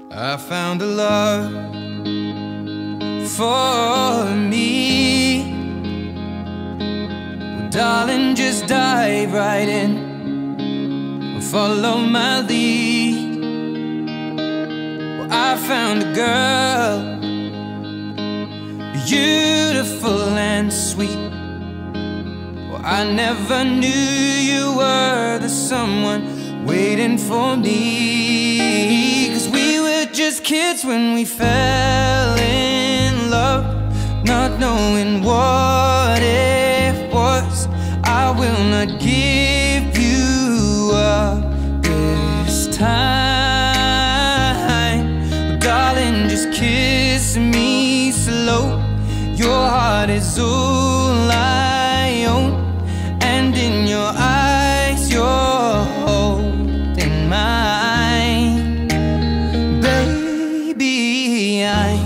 I found a love for me. Well, darling, just dive right in, follow my lead. Well, I found a girl, beautiful and sweet. Well, I never knew you were the someone waiting for me. 'Cause we were just kids when we fell in love, not knowing what it was. I will not give you up this time. But darling, just kiss me slow. Your heart is all I own, and in your eyes you're holding mine. Baby, I'm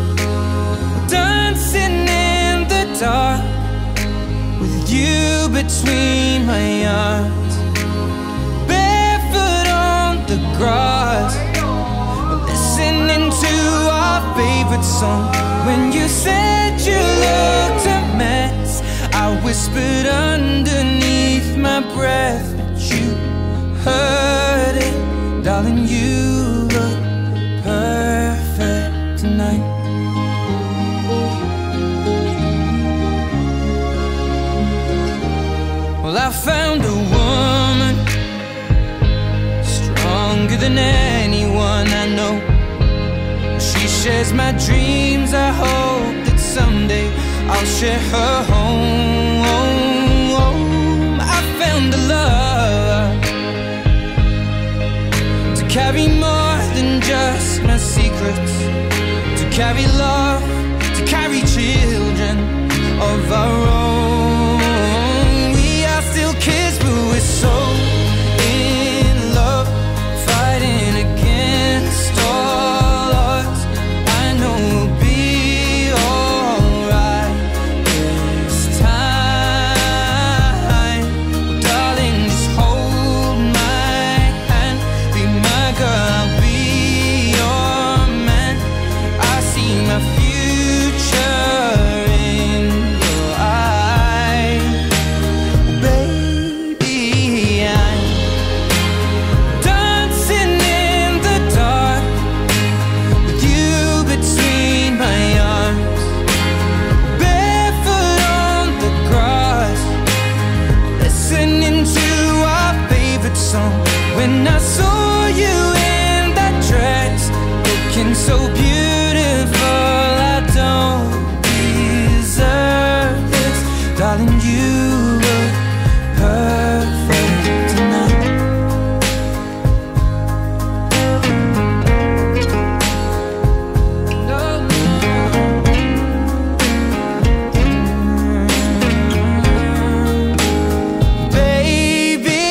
dancing in the dark with you between my arms, barefoot on the grass, listening to our favorite song. When you said you looked a mess, I whispered underneath my breath, but you heard it. Darling, you look perfect tonight. Well, I found a woman stronger than anyone I know. She shares my dreams. I hope that someday I'll share her home. I found a love to carry more than just my secrets, to carry love, to carry children of our own. We are still kids, but we're so in love, fighting against all odds. I know we'll be alright this time. Darling, just hold my hand, be my girl, I'll be your man. I see my future in your eyes. Baby, I'm dancing in the dark with you between my arms, barefoot on the grass, listening to our favorite song. When I saw you in that dress, looking so beautiful, I don't deserve this. Darling, you look perfect tonight. Baby,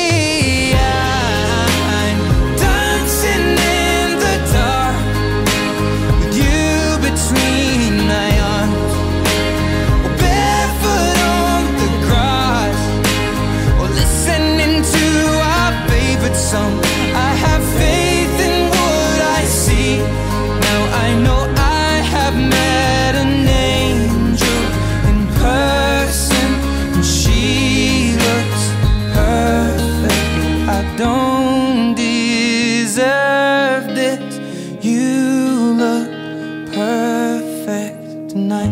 I'm dancing in the dark with you between my arms, barefoot on the grass, or listening to our favorite song. I have faith in what I see. Now I know I have met an angel in person, and she looks perfect. I don't deserve this. You look perfect tonight.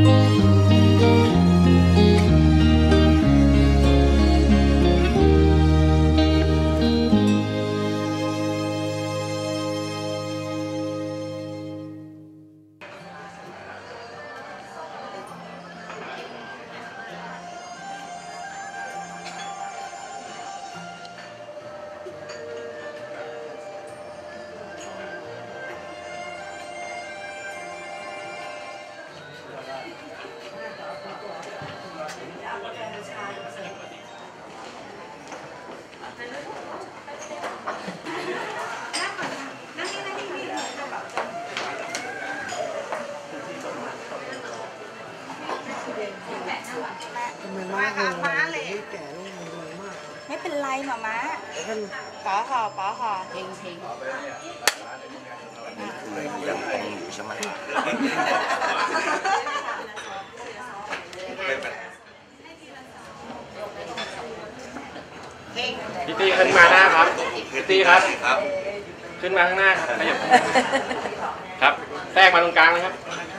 Mấy bên lay mà má. Bỏ hò, hiền. ยังคงอยู่ใช่ไหมพี่ตี้ขึ้นมาหน้าครับพี่ตี้ครับขึ้นมาข้างหน้าครับขยับครับแทรกมาตรงกลางเลยครับ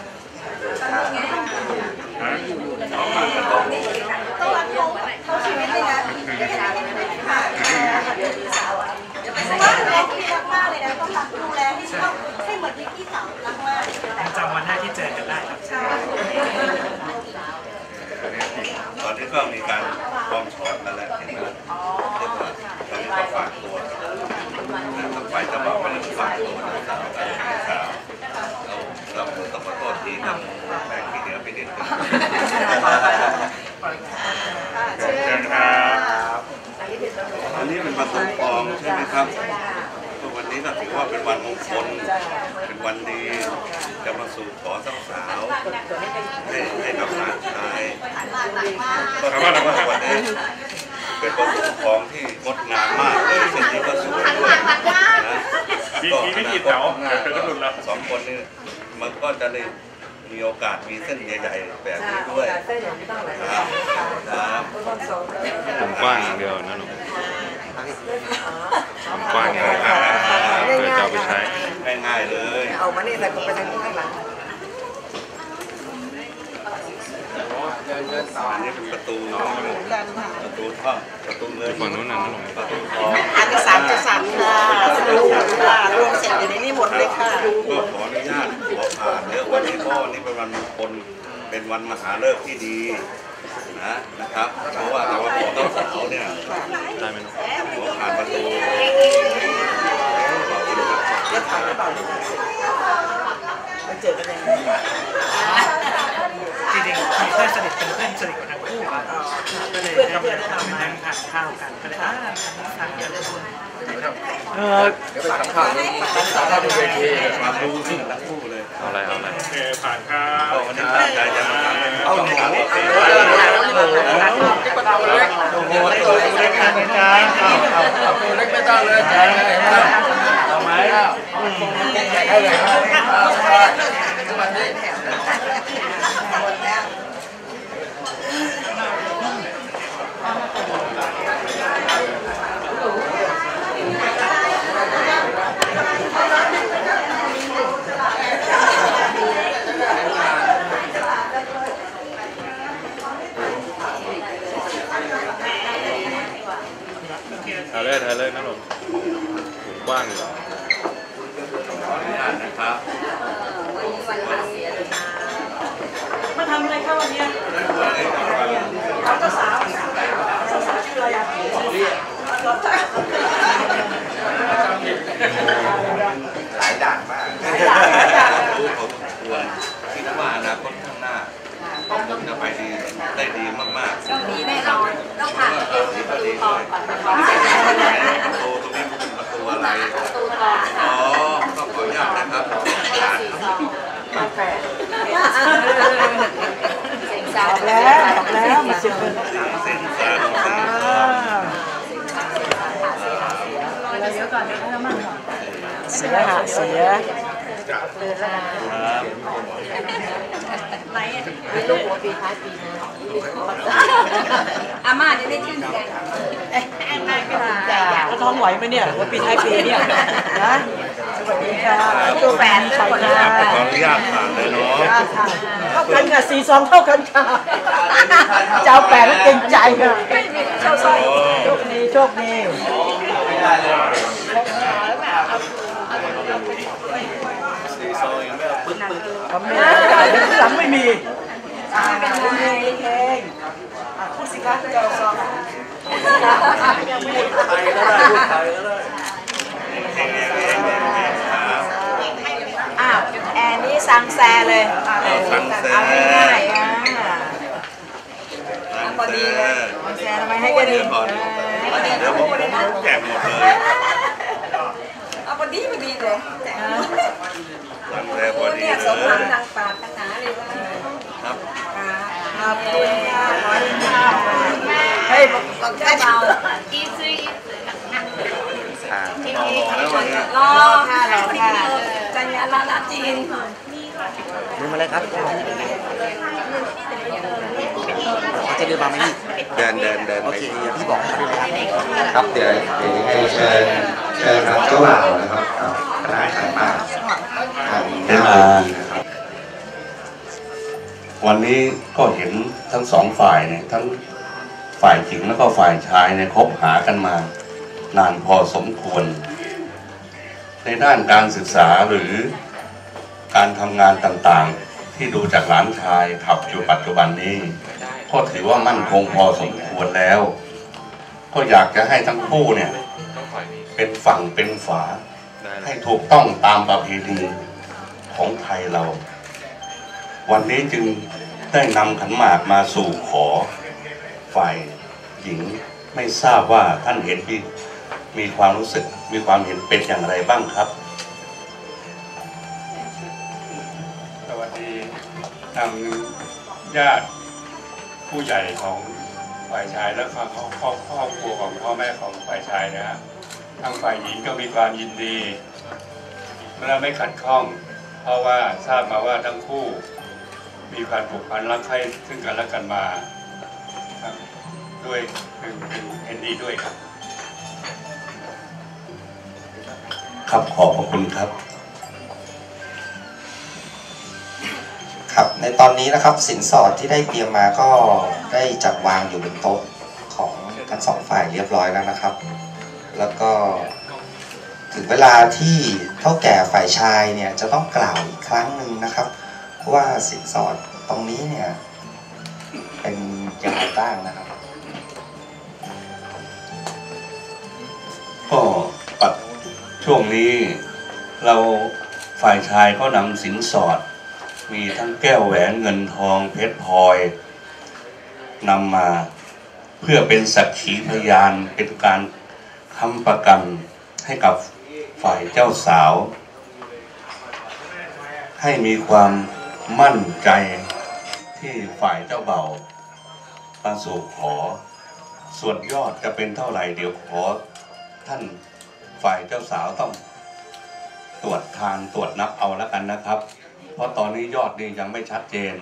เขาชีวิตเลยนะพี่รักมากเลยนะต้องรักดูแลให้เหมือนพี่สาวรักมากจำวันแรกที่เจอกันได้ครับตอนนี้ก็มีการปลอมช็อตแล้วแหละเห็นไหมเรียกว่าตอนนี้ก็ฝากตัวทางฝ่ายเจ้าบ่าวก็เริ่มฝากตัวสาวเราต้องขอโทษทีนะแม่ขี้เหนียวไปนิดนึงเชิญครับอันนี้เป็นประตูทองใช่ไหมครับวันนี้ก็ถือว่าเป็นวันมงคลเป็นวันดีจะมาสู่ขอสาวให้กับหลานชายก็ถือว่าวันนี้เป็นประตูทองที่งดงามมากเลยเส้นนี้ก็สวยด้วยนะก็ไม่กี่แถวสองคนนี้มันก็จะได้มีโอกาสมีเส้นใหญ่ๆแบบนี้ด้วยครับผมกว้างอย่างเดียวนะหนูกว้างอย่างเดียวเพื่อจะเอาไปใช้ง่ายๆเลยเอามานี่แต่ก็ไปทางนี้ข้างหลังอันนี้เป็นประตูท่องประตูเงินฝั่งนู้นนะหนูประตูทองอันที่3จะ3ค่ะรวมเสร็จอยู่ในนี้หมดเลยค่ะก็ขออนุญาตขอผ่านเรื่องวันนี้พ่อนี่เป็นวันมงคลเป็นวันมหาฤกษ์ที่ดีนะครับเพราะว่าแต่ว่าขอต้องสาวเนี่ยได้ไหมขอผ่านประตูเรียกผ่านหรือเปล่ามาเจอกันยังไงจริงๆมีเพื่อนสนิทเป็นเพื่อนสนิทกันทั้งคู่ก็เลยได้มานั่งทานข้าวกันก็เลยทานกันเดี๋ยวไปทำข้าวดูเวทีมาดูซึ่งทั้งคู่เลยเอาอะไรผ่านข้าววันนี้ตั้งใจจะมาทำเอาหนูโอ้โหเล็กๆนะจ๊ะเอาตัวเล็กไม่ต้องเลยจ๊ะเอาไหมให้เลยถ่ายเลยนะหนูกว้างอยู่นะครับมาทำอะไรครับวันนี้เอาเจ้าสาวชื่ออะไรหลายด่านมากรู้เขาควรคิดว่าอนาคตข้างหน้าผมจะไปดีได้ดีมากๆต้องดีแน่นอนต้องผ่านประตูทองก่อนประตูตรงนี้เป็นประตูอะไรประตูทองอ๋อต้องขออนุญาตนะครับกาแฟบอกแล้วมาเชิญเส้นสายเราเดี๋ยวก่อนเดี๋ยวเขามั่งก่อนเสียหาเสียเดินแล้วมีลูกหัวปีท้ายปีนะอาม่าจะได้ชื่นใจก็ท้องไหวไหมเนี่ยว่าปีท้ายปีเนี่ยนะสวัสดีค่ะตัวแฟนใช่ค่ะขออนุญาตผ่านเลยเนาะเท่ากันค่ะ4-2เท่ากันค่ะเจ้าแปดแล้วเก่งใจค่ะโชคดีผมไม่ได้หลังไม่มีเพลงพูดสิคะเจ้าซองพูดไทยก็ได้พูดไทยก็ได้อ้าวแอนนี่ซังแซเลยเอาง่ายพอดีเลยแซทำไมให้กันดีเดี๋ยวผมแจกหมดเลยเอาพอดีเลยซังแซพอดีเลยสมหวังดังปาดตั้งหนาเลยว่าครับครับคุณค่ะขอคุณค่ะเฮ้ยบอกแค่เบาอีซื้อรอค่ะจันยาลาลาจีนลืมอะไรครับจะเดินมาไหมเดินโอเคพี่บอกให้เลยครับครับเดี๋ยวให้เชิญทางเจ้าบ่าวนะครับคณะขันหมากทางหน้าเวทีนะครับวันนี้ก็เห็นทั้งสองฝ่ายเนี่ยทั้งฝ่ายหญิงแล้วก็ฝ่ายชายเนี่ยคบหากันมานานพอสมควรในด้านการศึกษาหรือการทำงานต่างๆที่ดูจากหลานชายขับอยู่ปัจจุบันนี้ก็ถือว่ามั่นคงพอสมควรแล้วก็อยากจะให้ทั้งคู่เนี่ยเป็นฝั่งเป็นฝาให้ถูกต้องตามประเพณีของไทยเราวันนี้จึงได้นำขันหมากมาสู่ขอฝ่ายหญิงไม่ทราบว่าท่านเห็นมีความรู้สึกมีความเห็นเป็นอย่างไรบ้างครับสวัสดีทางญาติผู้ใหญ่ของฝ่ายชายและครอบครัวของพ่อแม่ของฝ่ายชายนะฮะทางฝ่ายหญิงก็มีความยินดีและไม่ขัดข้องเพราะว่าทราบมาว่าทั้งคู่มีความผูกพันรักใคร่ซึ่งกันและกันมาด้วยเห็นดีด้วยครับครับขอบพระคุณครับครับในตอนนี้นะครับสินสอดที่ได้เตรียมมาก็ได้จัดวางอยู่บนโต๊ะของทั้งสองฝ่ายเรียบร้อยแล้วนะครับแล้วก็ถึงเวลาที่เท่าแก่ฝ่ายชายเนี่ยจะต้องกล่าวอีกครั้งหนึ่งนะครับว่าสินสอดตรงนี้เนี่ยเป็นอย่างไรบ้างนะครับก็ปัดช่วงนี้เราฝ่ายชายก็นำสินสอดมีทั้งแก้วแหวนเงินทองเพชรพลอยนำมาเพื่อเป็นสักขีพยานเป็นการค้ำประกันให้กับฝ่ายเจ้าสาวให้มีความมั่นใจที่ฝ่ายเจ้าเบ่าวมาสู่ขอส่วนยอดจะเป็นเท่าไหร่เดี๋ยวขอท่านฝ่ายเจ้าสาวต้องตรวจนับเอาแล้วกันนะครับเพราะตอนนี้ยอดนี่ยังไม่ชัดเจน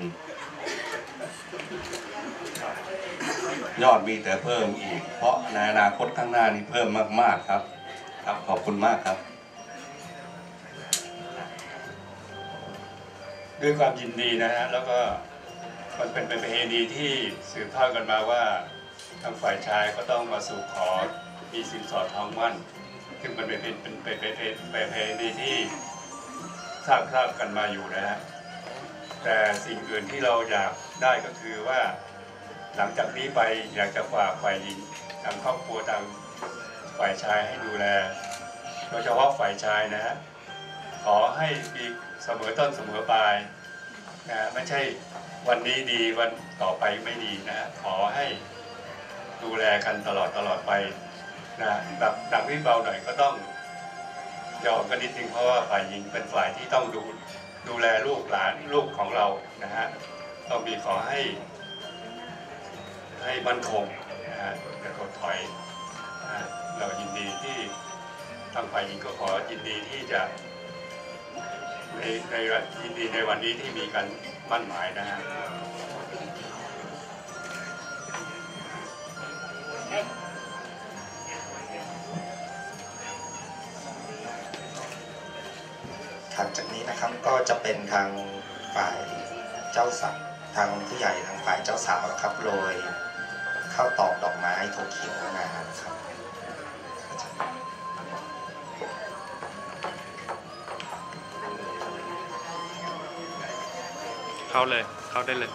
ยอดมีแต่เพิ่มอีกเพราะในอนาคตข้างหน้านี้เพิ่มมากๆครับครับขอบคุณมากครับด้วยความยินดีนะฮะแล้วก็มันเป็นประเพณีที่สืบทอดกันมาว่าทางฝ่ายชายก็ต้องมาสู่ขอมีสินสอดทองมั่นซึ่งมันเป็นประเพณีที่ทราบกันมาอยู่นะฮะแต่สิ่งอื่นที่เราอยากได้ก็คือว่าหลังจากนี้ไปอยากจะฝากฝ่ายหญิงทางครอบครัวทางฝ่ายชายให้ดูแลโดยเฉพาะฝ่ายชายนะฮะขอให้มีเสมอต้นเสมอปลายนะไม่ใช่วันนี้ดีวันต่อไปไม่ดีนะขอให้ดูแลกันตลอดไปนะดังวิ่งเบาหน่อยก็ต้องยอมกันนิดนึงเพราะว่าฝ่ายหญิงเป็นฝ่ายที่ต้องดูแลลูกหลานลูกของเรานะฮะต้องมีขอให้มั่นคงนะฮะอย่าถดถอยนะเรายินดีที่ทางฝ่ายหญิงก็ขอยินดีที่จะในยินดีในวันนี้ที่มีการมั่นหมายนะฮะถัดจากนี้นะครับก็จะเป็นทางฝ่ายเจ้าสาวทางผู้ใหญ่ทางฝ่ายเจ้าสาวนะครับโรยข้าวตอกดอกไม้โทเขียวมานะครับเข้าเลยเข้าได้เลย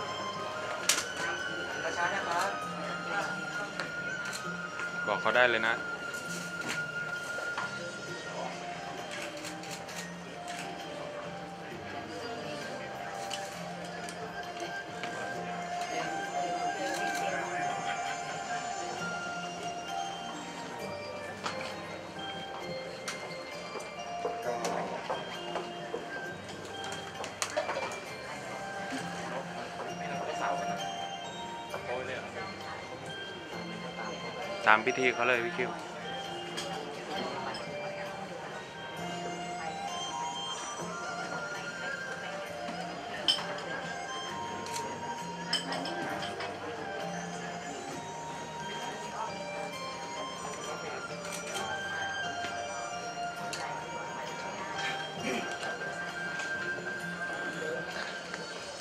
บอกเขาได้เลยนะตามพิธีเขาเลยพี่คิว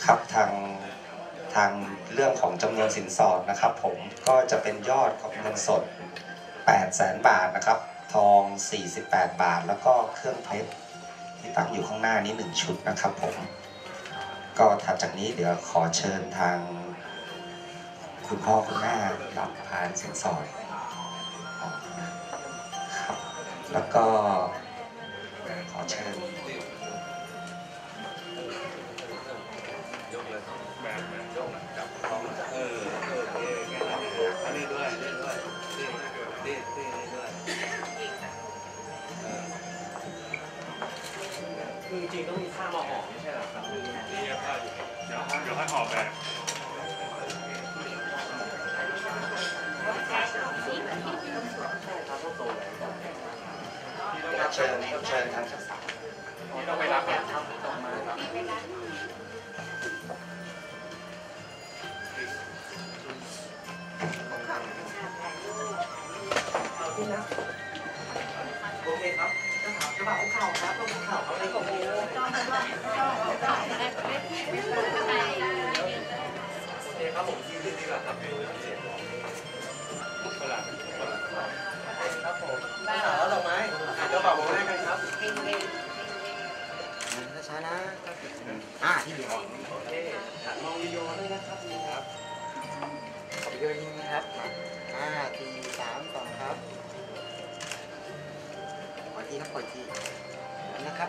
ครับทางเรื่องของจำนวนสินสอดนะครับผมก็จะเป็นยอดของเงินสด 800,000 บาทนะครับทอง48 บาทแล้วก็เครื่องเพชรที่ตั้งอยู่ข้างหน้านี้1ชุดนะครับผมก็ถัดจากนี้เดี๋ยวขอเชิญทางคุณพ่อคุณแม่รับพานสินสอดครับแล้วก็ขอเชิญคือจริงต้องมีค่ามาห่อไม่ใช่หรอครับนี่ค่าอยู่เดี๋ยวให้ห่อแบบเชิญทางเจ้าสาวต้องไปรับครับโอเคครับกระบะของเข่าครับต้องเข่าเขาเลยก็โอ้ครับผมที่ดีกว่าครับครับผมแล้วดอกไม้กระบะมองได้กันครับช้านะที่อยู่โอเคมองวิดีโอด้วยนะครับครับวิดีโอยิงนะครับ4 3 2ครับขอที่ครับขอที่นะครับ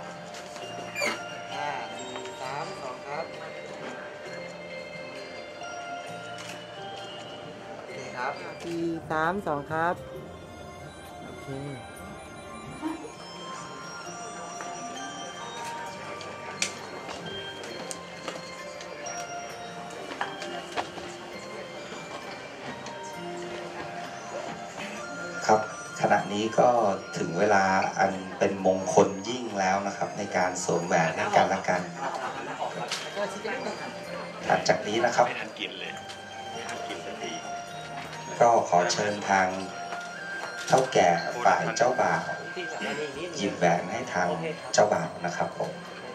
4 3 2ครับโอเคครับ4 3 2ครับโอเคครับขณะนี้ก็ถึงเวลาอันเป็นมงคลยิ่งแล้วนะครับในการสวมแหวนให้กันและกันถัดจากนี้นะครับก็ขอเชิญทางเท่าแก่ฝ่ายเจ้าบ่าวหยิบแหวนให้ทางเจ้าบ่าวนะครับผม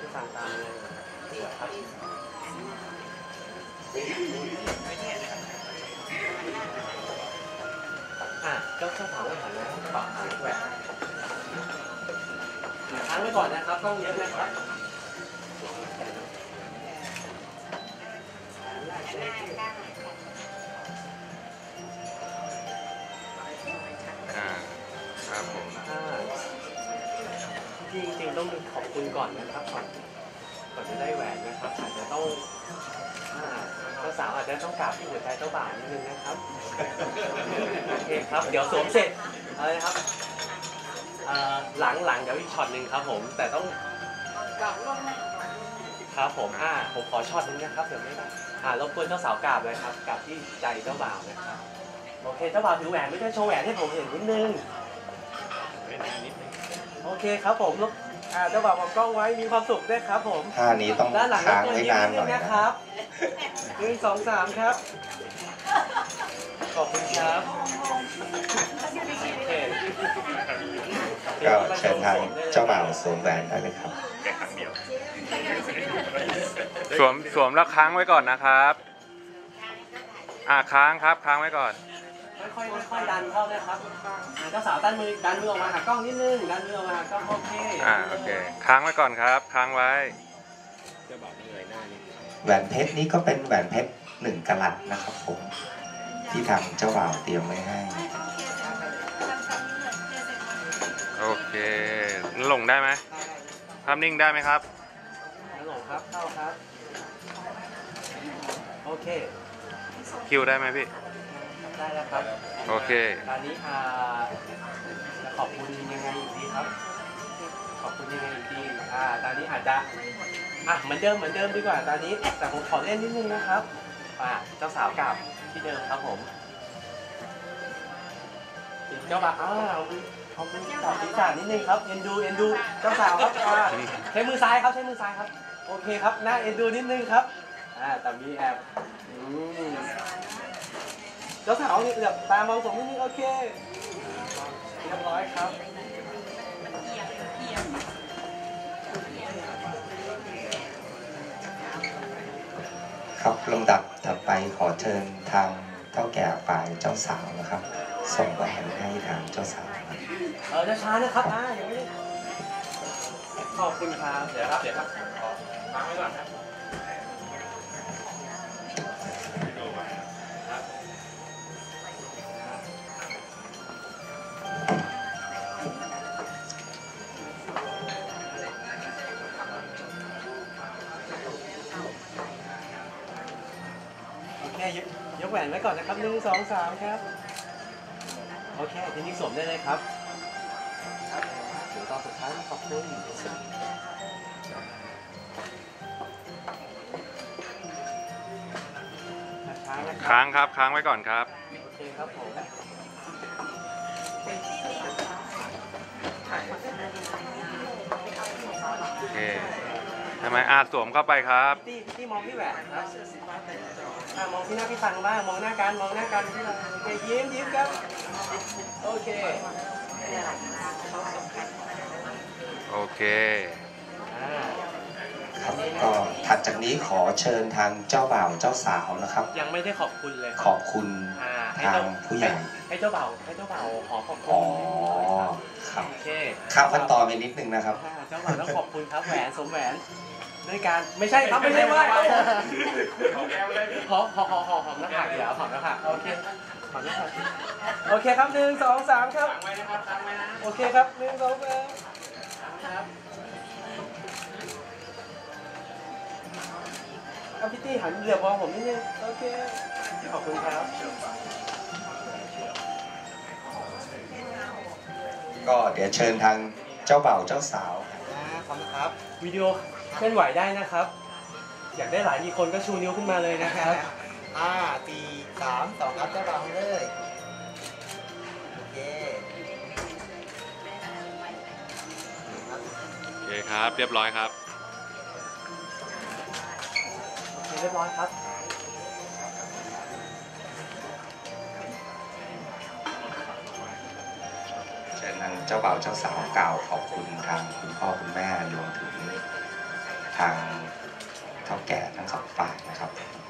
ก็ต้องถามว่าถามแล้วปรับแหวนค้างไว้ก่อนนะครับต้องเยอะนะครับครับผมจริงๆต้องขอบคุณก่อนนะครับก่อนจะได้แหวนนะครับอาจจะต้องเจ้าสาวอาจจะต้องกราบที่หัวใจเจ้าบ่าวนิดนึงนะครับโอเคครับเดี๋ยวสวมเสร็จอะไรนะครับหลังเดี๋ยวอีกช็อตหนึ่งครับผมแต่ต้องครับผมผมขอช็อตนึงนะครับเดี๋ยวไม่ได้รบกวนเจ้าสาวกราบเลยครับกราบที่ใจเจ้าบ่าวนะครับโอเคเจ้าบ่าวถือแหวนไม่ได้โชว์แหวนให้ผมเห็นนิดนึงโอเคครับผมเจ้าบ่าวมองกล้องไว้มีความสุขด้วยครับผมท่านี้ต้องค้างไว้นานหน่อยนะครับ1 2 3ครับขอบคุณครับก็เชิญทางเจ้าบ่าวสวมแหวนได้เลยครับสวมแล้วค้างไว้ก่อนนะครับค้างครับค้างไว้ก่อนค่อยดันเข้าเลยครับเจ้าสาวดันมือออกมาหากล้องนิดนึงดันมือออกมาหากล้องโอเคโอเคค้างไว้ก่อนครับค้างไว้แหวนเพชรนี้ก็เป็นแหวนเพชร1 กะรัตนะครับผมที่ทางเจ้าบ่าวเตรียมไว้ให้โอเคหลงได้ไหมภาพนิ่งได้ไหมครับหลงครับเข้าครับโอเคคิวได้ไหมพี่ได้แล้วครับโอเคตอนนี้จะขอบคุณยังไงอีกทีครับขอบคุณยังไงอีกทีตอนนี้อาจจะเหมือนเดิมดีกว่าตอนนี้แต่ผมขอเล่นนิดนึงนะครับเจ้าสาวกลับที่เดิมครับผมเจ้าบ่าวเขาเป็นสาวศีรษะนิดนึงครับเอ็นดูเจ้าสาวครับใช้มือซ้ายครับโอเคครับหน้าเอ็นดูนิดนึงครับแต่มีแอบเจ้าสาวนี่แบบตามองผมนิดนึงโอเคเรียบร้อยครับครับลำดับถัดไปขอเชิญทางเท่าแก่ฝ่ายเจ้าสาวนะครับ ส่งแหวนให้ทางเจ้าสาวครับจะช้านะครับยังไม่ได้ขอบคุณครับเดี๋ยวครับขอฟังไว้ก่อนครับโอเคยกแหวนไว้ก่อนนะครับ1 2 3ครับโอเคทีนี้สวมได้เลยครับเดี๋ยวตอนสุดท้ายขอบคุณค้างครับค้างไว้ก่อนครับโอเคครับผมโอเคทำไมสวมเข้าไปครับพี่มองพี่แหวนครับมองที่หน้าพี่ฟังบ้างมองหน้ากันพี่ฟังโอเคยิ้มครับโอเคโอเคครับก็ถัดจากนี้ขอเชิญทางเจ้าบ่าวเจ้าสาวนะครับยังไม่ได้ขอบคุณเลยขอบคุณทางผู้ใหญ่ให้เจ้าบ่าวขอขอบคุณครับข้ามขั้นตอนไปนิดนึงนะครับเจ้าบ่าวต้องขอบคุณครับแหวนสมแหวนด้วยการไม่ใช่ครับไม่ใช่ว่าหอมหน้าผากเดี๋ยวหอมหน้าผากโอเคหอมหน้าผากโอเคครับ1 2 3ครับโอเคครับ1 2 3ครับพี่ตี้หันเหลือบมองผมนิดนึงโอเคขอบคุณครับก็เดี๋ยวเชิญทางเจ้าบ่าวเจ้าสาวขอบคุณครับวิดีโอเคลื่อนไหวได้นะครับอยากได้หลายคนก็ชูนิ้วขึ้นมาเลยนะครับ 4 3 2ครับเจ้าบ่าวเลยโอเคโอเคครับเรียบร้อยครับเรียบร้อยครับเชิญทางเจ้าบ่าวเจ้าสาวกล่าวขอบคุณทางคุณพ่อคุณแม่รวมถึงทางเฒ่าแก่ทั้งสองฝ่ายนะครับ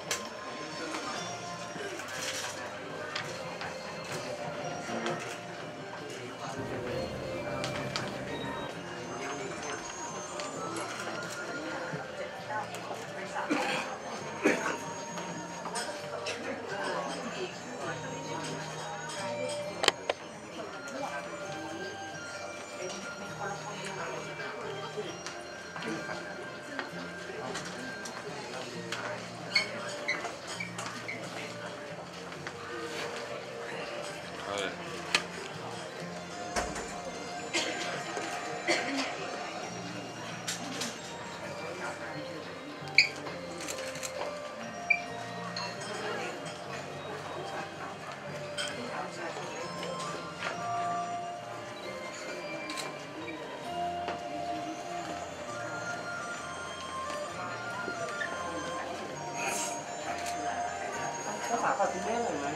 ฝากขอบคุณแม่หน่อยไหม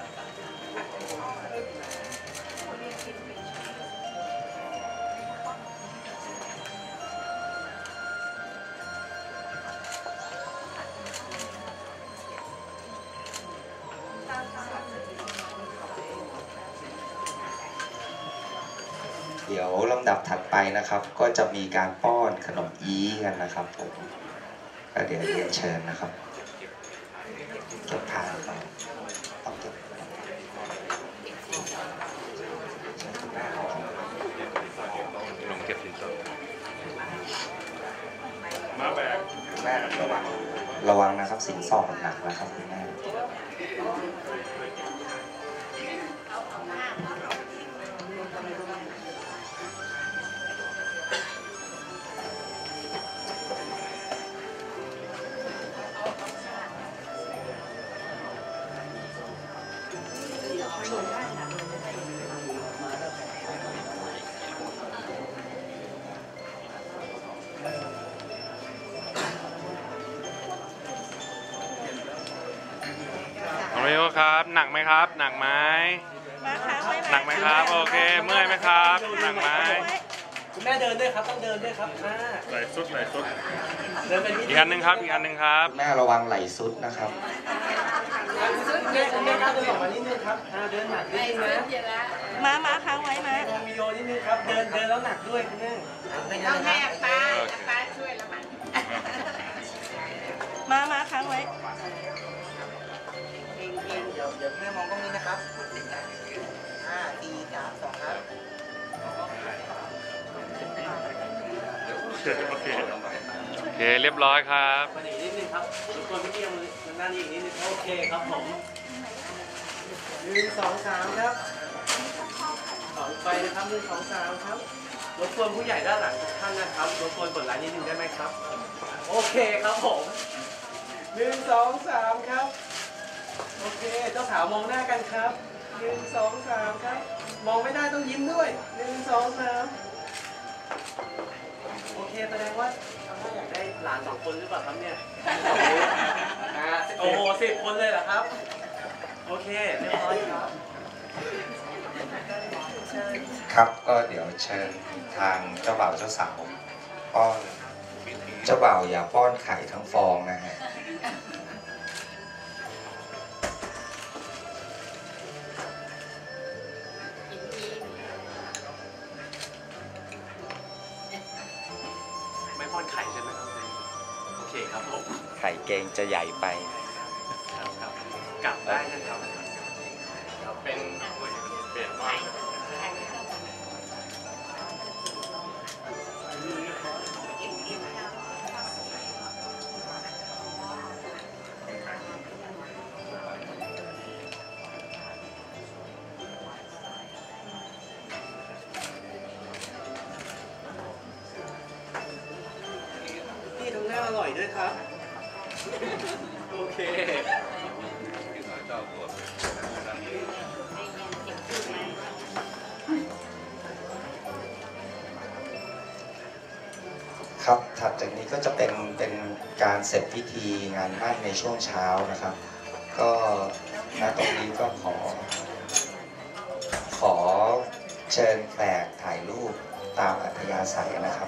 เดี๋ยวลำดับถัดไปนะครับก็จะมีการป้อนขนมอีกันนะครับผมก็เดี๋ยวเรียนเชิญนะครับเก็บผ่านต้องเก็บลงเก็บสินสอดมาแบกแม่ระวังนะครับสินสอดหนักนะครับคุณแม่น้องมิวครับหนักไหมครับหนักไหมหนักไหมครับโอเคเมื่อยไหมครับหนักไหมแม่เดินด้วยครับต้องเดินด้วยครับไหลสุดเดินไปอีกอันหนึ่งครับแม่ระวังไหลสุดนะครับแม่ก้าวเดินออกมานิดนึงครับเดินหนักนิดนึงนะมาค้างไว้มาลองวิดีโอนิดนึงครับเดินแล้วหนักด้วยคุณแม่ต้องให้ป้าช่วยละมันมาค้างไว้เดี๋ยวแม่มองตรงนี้นะครับ5 4 3 2ครับโอเคเรียบร้อยครับมาอีกนิดนึงครับทุกคนพี่เกียร์มันด้านนี้อีกนิดนึงโอเคครับผม1 2 3ครับต่อไปนะครับ1 2 3ครับรบกวนผู้ใหญ่ด้านหลังทุกท่านนะครับรบกวนกดไลค์นิดนึงได้ไหมครับโอเคครับผม1 2 3ครับโอเคเจ้าสาวมองหน้ากันครับ1 2 3ครับมองไม่ได้ต้องยิ้มด้วย1 2 3โอเคแสดงว่าอยากได้หลาน2 คนหรือเปล่าครับเนี่ยโอ้โห10 คนเลยเหรอครับโอเคเรียบร้อยครับครับก็เดี๋ยวเชิญทางเจ้าบ่าวเจ้าสาวป้อนเจ้าบ่าวอย่าป้อนไข่ทั้งฟองนะฮะไม่ป้อนไข่ใช่ไหมครับโอเคครับผมไข่เกงจะใหญ่ไปครับกลับได้นะครับเป็นเปลี่ยนว่าพี่ตรงหน้าอร่อยด้วยครับโอเคครับถัดจากนี้ก็จะเป็นการเสร็จพิธีงานมั่นในช่วงเช้านะครับก็ณตรงนี้ก็ขอเชิญแขกถ่ายรูปตามอัธยาศัยนะครับ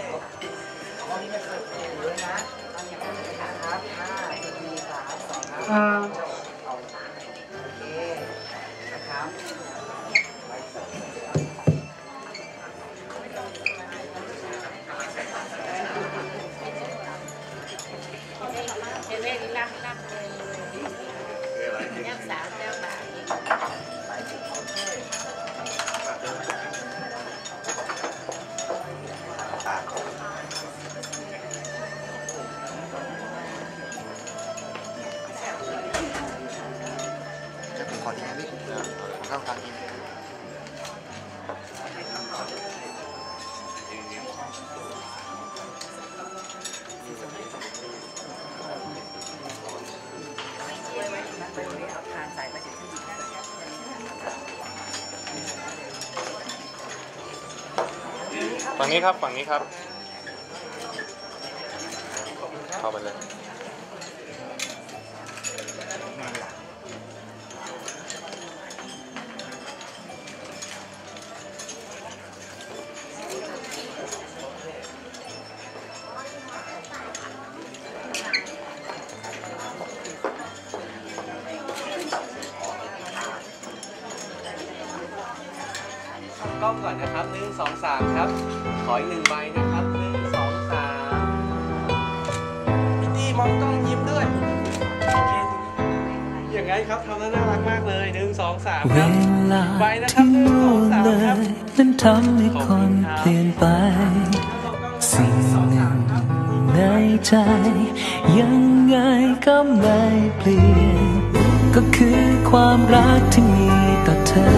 ฝั่งนี้ครับเข้าไปเลยกล้องก่อนนะครับ1 2 3ครับขออีก1 ใบนะครับ1 2 3พี่ตี้มองกล้องยิ้มด้วยโอเคอย่างงั้นครับทำแล้วน่ารักมากเลย1 2 3ครับใบนะครับ1 2 3ครับนั้นทำให้คนเปลี่ยนไปสิ่งหนึ่งในใจยังไงก็ไม่เปลี่ยนก็คือความรักที่มีต่อเธอ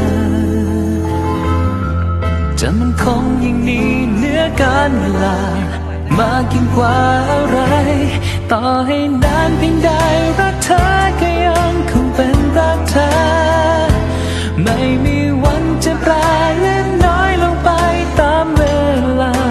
จะมันคงอย่างนี้เหนือการเวลามากยิ่งกว่าอะไรต่อให้นานเพียงใดรักเธอก็ยังคงเป็นรักเธอไม่มีวันจะแปรเล็กน้อยลงไปตามเวลา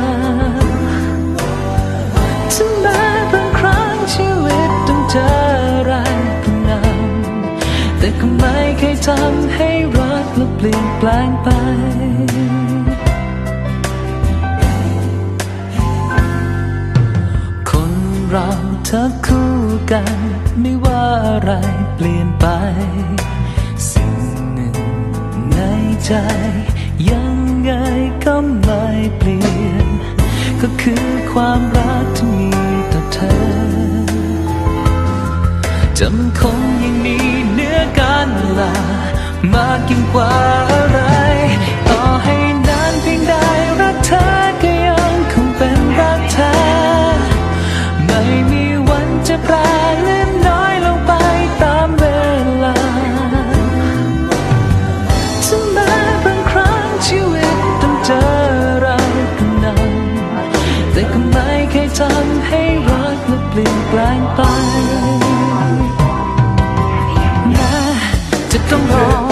ถึงแม้บางครั้งชีวิตต้องเจออะไรก็นำแต่ก็ไม่เคยทำให้รักและเปลี่ยนแปลงไปเราเธอคู่กันไม่ว่าอะไรเปลี่ยนไปสิ่งหนึ่งในใจยังไงก็ไม่เปลี่ยนก็คือความรักที่มีต่อเธอจำคงยังมีเนื้อการเวลามากยิ่งกว่าอะไรต่อให้นานเพียงใดรักเธอก็ยังคงเป็นรักแท้ไม่มีวันจะแปรเลื่อนน้อยลงไปตามเวลาถึงแม้บางครั้งชีวิตต้องเจออะไรก็นั้นแต่ก็ไม่เคยทำให้รักและเปลี่ยนแปลงไปแม้จะต้องรอ